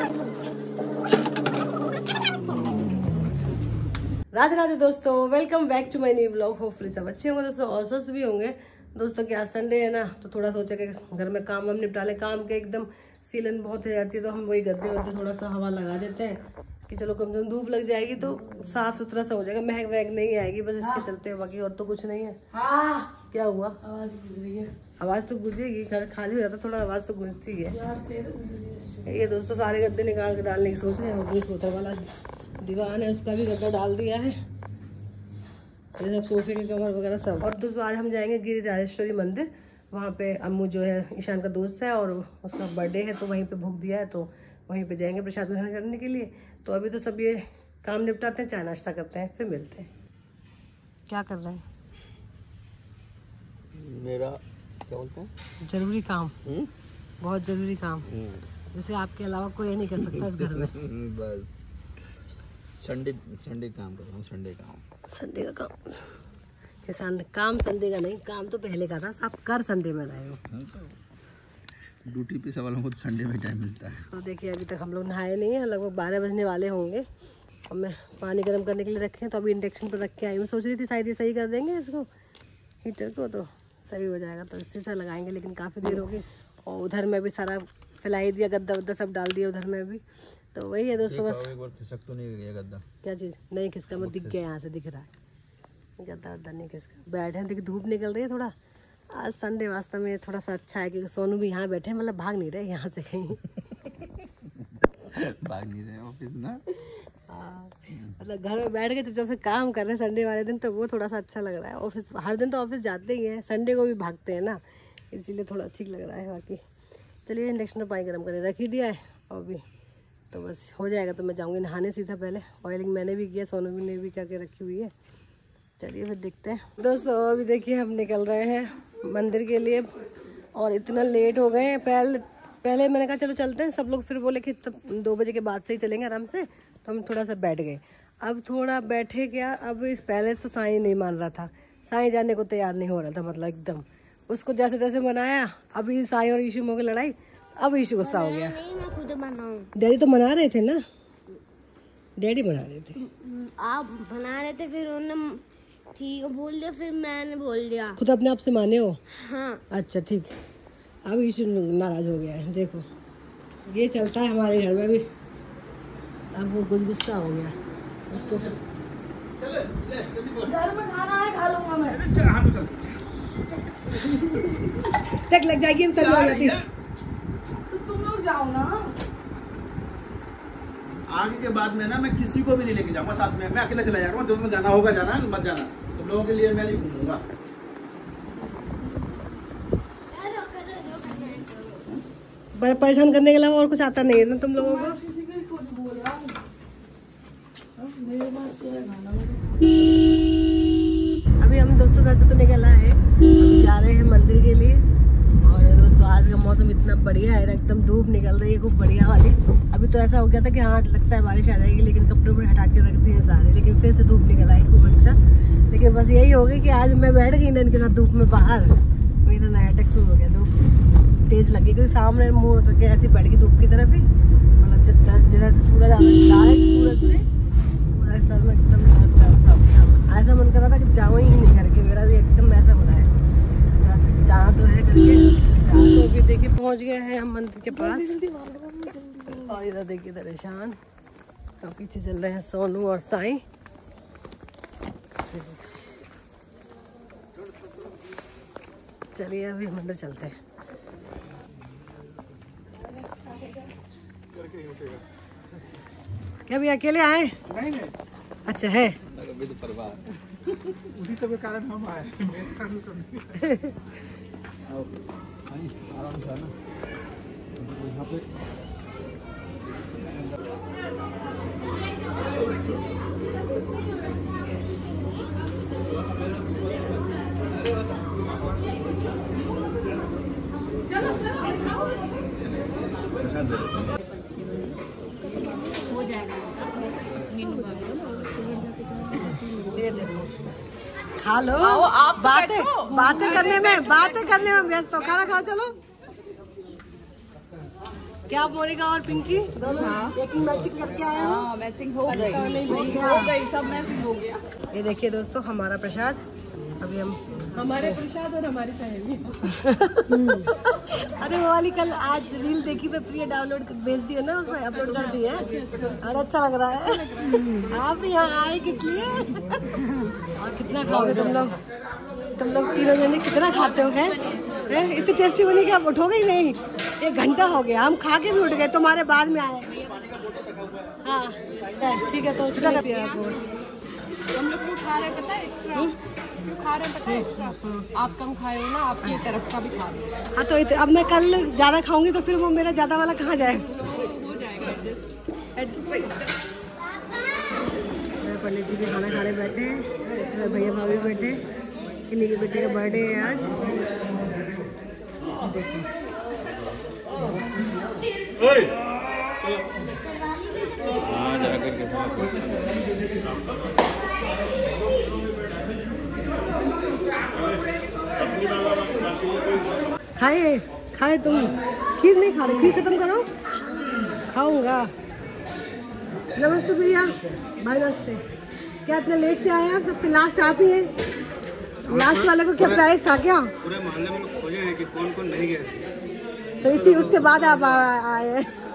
राधे राधे दोस्तों, welcome back to my new blog. Hopefully सब अच्छे होंगे दोस्तों और स्वस्थ भी होंगे दोस्तों। कि आज संडे है ना, तो थोड़ा सोचा कि घर में काम हम निपटा लें। काम के एकदम सीलन बहुत हो जाती है, तो हम वही गद्दे वद्दे थोड़ा सा हवा लगा देते हैं कि चलो कम से कम धूप लग जाएगी तो साफ सुथरा सा हो जाएगा, महक वहक नहीं आएगी, बस इसके चलते। बाकी और तो कुछ नहीं है। क्या हुआ? आवाज गूंज रही है। आवाज तो गूंजेगी, घर खाली हो जाता थोड़ा, आवाज तो गूंजती है। ये दोस्तों सारे गद्दे निकाल के डालने की सोच रहे हैं। दूसरा वाला दीवान है उसका भी गद्दा डाल दिया है, ये सब सोफे के कवर वगैरह सब। और दोस्तों आज हम जाएंगे गिरिराजेश्वरी मंदिर। वहाँ पे अम्मू जो है ईशान का दोस्त है और उसका बर्थडे है, तो वहीं पे भूख दिया है, तो वहीं पे जाएंगे प्रसाद ग्रहण करने के लिए। तो अभी तो सब ये काम निपटाते हैं, चाय नाश्ता करते हैं, फिर मिलते हैं। क्या कर रहे हैं? मेरा क्या बोलते हैं, जरूरी काम। बहुत जरूरी काम, जैसे आपके अलावा कोई नहीं कर सकता इस घर में। बस संडे काम कर रहा हूँ। संडे का काम किसान काम संडे का नहीं, काम तो पहले का था, सब कर संडे में रहे हो। ड्यूटी पे सब वालों को संडे में टाइम मिलता है। तो देखिए अभी तक हम लोग नहाए नहीं हैं, लगभग 12 बजने वाले होंगे। और मैं पानी गर्म करने के लिए रखे हैं, तो अभी इंडक्शन पर रख के आई। मैं सोच रही थी शायद ये सही कर देंगे इसको, हीटर को, तो सही हो जाएगा, तो इससे से लगाएंगे। लेकिन काफ़ी देर होगी और उधर में भी सारा फैलाई दिया, गद्दा वद्दा सब डाल दिया उधर में भी। तो वही है दोस्तों, बस एक बार खिसक तो नहीं गया गद्दा? क्या चीज़ नहीं खिसका, मैं दिख गया, यहाँ से दिख रहा है गद्दा वद्दा नहीं खिसका। बैठे हैं, देखिए धूप निकल रही है थोड़ा। आज संडे वास्तव में थोड़ा सा अच्छा है क्योंकि सोनू भी यहाँ बैठे हैं, मतलब भाग नहीं रहे यहाँ से कहीं। भाग नहीं रहे ऑफिस ना। मतलब घर में बैठ के चुपचाप से काम कर रहे हैं संडे वाले दिन, तो वो थोड़ा सा अच्छा लग रहा है। ऑफिस हर दिन तो ऑफिस जाते ही हैं, संडे को भी भागते हैं ना, इसीलिए थोड़ा ठीक लग रहा है। बाकी चलिए इंडक्शन में पानी गर्म करने रख ही दिया है और भी तो बस हो जाएगा। तो मैं जाऊँगी नहाने सीधा। पहले ऑयलिंग मैंने भी किया, सोनू भी ने भी क्या क्या रखी हुई है। चलिए फिर देखते हैं दोस्तों। अभी देखिए हम निकल रहे हैं मंदिर के लिए और इतना लेट हो गए हैं। पहले मैंने कहा चलो चलते हैं, सब लोग फिर बोले कि 2 बजे के बाद से ही चलेंगे आराम से, तो हम थोड़ा सा बैठ गए। अब थोड़ा बैठे क्या, अब इस पहले तो साईं नहीं मान रहा था, साईं जाने को तैयार नहीं हो रहा था, मतलब एकदम उसको जैसे तैसे मनाया। अभी साईं और ईशू में लड़ाई, अब ईशू गुस्सा हो गया। नहीं, मैं खुद बनाऊं। डैडी तो मना रहे थे ना, डैडी बना रहे थे, आप बना रहे थे, फिर उन्होंने ठीक बोल दिया, फिर मैंने बोल दिया। खुद अपने आप से माने हो? हाँ। अच्छा ठीक है। अब ईशू नाराज हो गया है, देखो ये चलता है हमारे घर में भी। अब वो गुस्सा हो गया उसको। घर में खाना है, खा लूंगा मैं। तक लग जाएगी तो तुम लोग जाओ ना। आगे के बाद में ना मैं किसी को भी नहीं लेके जाऊंगा साथ में, मैं अकेला चला जाऊंगा। तुम्हें जाना होगा जाना, मत जाना। तुम लोगों के लिए मैं नहीं घूमूंगा। परेशान करने के अलावा और कुछ आता नहीं है ना तुम लोगों को। अभी हम दोस्तों घर से तो निकल आए हैं, जा रहे हैं मंदिर के लिए। और दोस्तों आज का मौसम इतना बढ़िया है, एकदम धूप निकल रही है खूब बढ़िया वाली। अभी तो ऐसा हो गया था कि हाँ लगता है बारिश आ जाएगी, लेकिन कपड़े वपड़े हटा के रख दिए सारे, लेकिन फिर से धूप निकल आई खूब अच्छा। लेकिन बस यही हो गया कि आज मैं बैठ गई ना इनके साथ धूप में बाहर, मेरा नया अटैक शुरू हो गया। धूप तेज लगी क्योंकि सामने मुँह करके ऐसी बैठ गई धूप की तरफ ही, मतलब जैसे सूरज आ रहा है, डायरेक्ट सूरज से पूरा सर में एकदम दर्द सा हो गया। ऐसा मन कर रहा था कि जाऊँ ही नहीं करके, मेरा भी एकदम ऐसा हो रहा है। जाना तो है करके, तो अभी देखिए पहुंच गए हैं हम मंदिर के पास। और इधर देखिए इधर ईशान और पीछे चल रहे हैं सोनू और साईं। चलिए अभी मंदिर चलते हैं। क्या भी अकेले आए? नहीं अच्छा है, उसी सब के कारण हम आए। आराम से आना यहाँ पे। हो जाएगा खा लो। बातें करने में व्यस्त हो। खाना खाओ चलो। क्या मोनिका और पिंकी दोनों एक मैचिंग करके आए हो? मैचिंग हो गई, सब मैचिंग हो गया। ये देखिए दोस्तों हमारा प्रसाद, अभी हम हमारे प्रसाद और हमारी सहेली। अरे वो वाली कल आज रील देखी पे प्रिया डाउनलोड भेज दी है ना, उसमें अपलोड कर दी है। अरे अच्छा लग रहा है। आप भी यहाँ आए किस लिए? और कितना खाओगे तुम लोग तीनों जने कितना खाते हो? है इतनी टेस्टी बनी कि आप उठोगे ही नहीं। 1 घंटा हो गया, हम खा के भी उठ गए, तुम्हारे बाद में आए। हाँ ठीक है, तो कितना पिया आपको? हम लोग खा रहे पता है एक्स्ट्रा, खा रहे पता है एक्स्ट्रा। आप कम खाए हो ना, आपकी तरफ का भी खा लो। हाँ तो अब मैं कल ज़्यादा खाऊंगी तो फिर वो मेरा ज़्यादा वाला कहाँ जाए? हो जाएगा एडजस्ट। पंडित जी भी खाना खाने बैठे हैं, इसमें भैया भाभी बैठे, इन्हीं के बेटे का बर्थडे है आज। देखो खाए तुम खीर नहीं खा रहे? खीर खत्म करो, खाऊंगा। नमस्ते भैया, भाई नमस्ते। क्या इतने लेट से आए आप? सबसे लास्ट आप ही हैं। लास्ट वाले को क्या प्राइस था क्या? पूरे मोहल्ले में लोग खोजे हैं कि कौन कौन नहीं गए, तो इसी उसके बाद आप आए।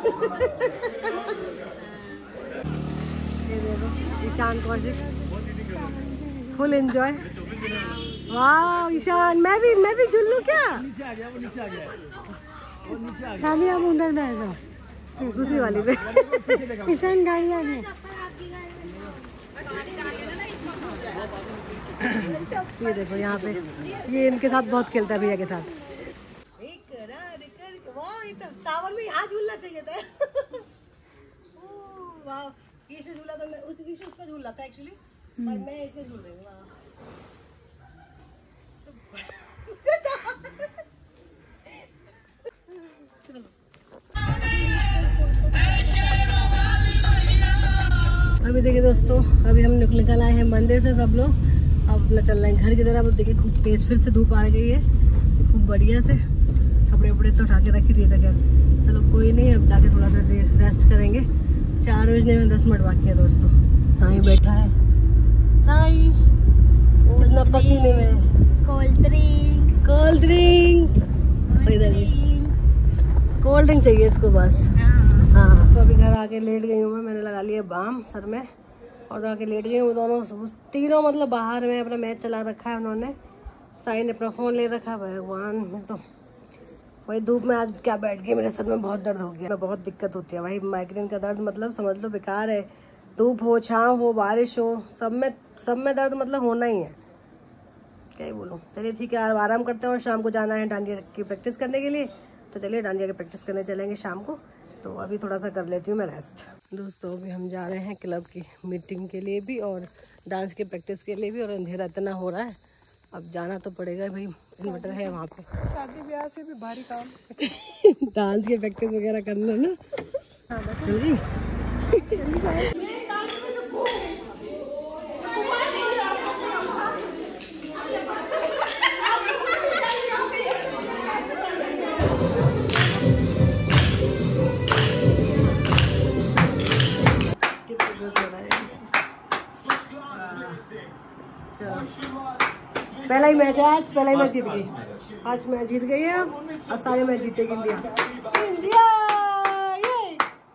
ये देखो ईशान कौशिक फुल एंजॉय। वाह ईशान, मैं भी झूल लूं क्या? गाड़ियाँ मुंडर में ऐसा दूसरी वाली पे ईशान गाड़ियाँ में। ये देखो यहाँ पे ये इनके साथ बहुत खेलता है, भैया के साथ। सावन में यहाँ झूलना चाहिए था। वाह ये झूला तो मैं उस पर झूल रहा था एक्चुअली, पर मैं इसमें झूल रही हूँ। अभी देखिए दोस्तों, अभी हम निकल आए हैं मंदिर से सब लोग, अब अपना चल रहे हैं घर की तरफ। अब देखिए खूब तेज फिर से धूप आ गई है, खूब बढ़िया से। कपड़े वपड़े तो उठा के रख ही दिए थे, क्या चलो कोई नहीं, अब जाके थोड़ा सा देर रेस्ट करेंगे। 4 बजने में 10 मिनट बाकी है दोस्तों। साई बैठा है, साई कितना पसीने में। कोल्ड ड्रिंक कोल्ड ड्रिंक चाहिए इसको बस। हाँ तो अभी घर आके लेट गई हूँ मैंने लगा लिया बाम सर में और आके लेट गई हूँ। दोनों तीनों मतलब बाहर में अपना मैच चला रखा है उन्होंने। साई ने अपना फ़ोन ले रखा है। भगवान मैं तो वही धूप में आज क्या बैठ गई, मेरे सर में बहुत दर्द हो गया। बहुत दिक्कत होती है भाई, माइग्रेन का दर्द मतलब समझ लो बेकार है। धूप हो छाँव हो बारिश हो सब में दर्द मतलब होना ही है, क्या ही बोलूँ। चलिए ठीक है, आराम करते हैं और शाम को जाना है डांडिया की प्रैक्टिस करने के लिए, तो चलिए डांडिया की प्रैक्टिस करने चलेंगे शाम को। तो अभी थोड़ा सा कर लेती हूँ मैं रेस्ट। दोस्तों अभी हम जा रहे हैं क्लब की मीटिंग के लिए भी और डांस की प्रैक्टिस के लिए भी, और अंधेरा इतना हो रहा है अब जाना तो पड़ेगा भाई, इन्वर्टर है वहाँ पे। शादी ब्याह से भी भारी काम। डांस की प्रैक्टिस वगैरह करना ना। जल्दी पहला ही मैच है आज, पहला ही मैच जीत गई। 5 मैच जीत गई है, अब सारे मैच जीतेगी इंडिया। ये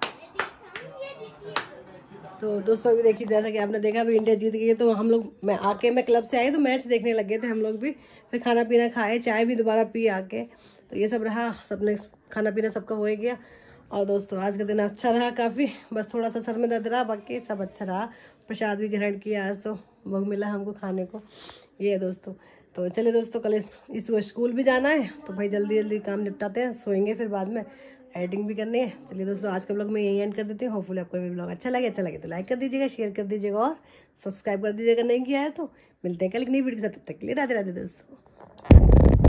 तो दोस्तों अभी देखिए, जैसा कि आपने देखा अभी इंडिया जीत गई है। तो हम लोग मैं क्लब से आए तो मैच देखने लग गए थे हम लोग भी। फिर खाना पीना खाए, चाय भी दोबारा पी आके, तो ये सब रहा। सबने खाना पीना सबका हो ही गया। और दोस्तों आज का दिन अच्छा रहा काफ़ी, बस थोड़ा सा सर में दर्द रहा, बाकी सब अच्छा रहा। प्रसाद भी ग्रहण किया आज, तो भोग मिला हमको खाने को। ये है दोस्तों। तो चलिए दोस्तों, कल इसको स्कूल भी जाना है, तो भाई जल्दी जल्दी काम निपटाते हैं, सोएंगे फिर बाद में एडिटिंग भी करनी है। चलिए दोस्तों, आज का ब्लॉग मैं यही एंड कर देती हूँ। होपफुली आपको भी ब्लॉग अच्छा लगे तो लाइक कर दीजिएगा, शेयर कर दीजिएगा और सब्सक्राइब कर दीजिएगा नहीं किया है तो। मिलते हैं कल एक नई वीडियो के साथ, तब तक के लिए राधे राधे दोस्तों।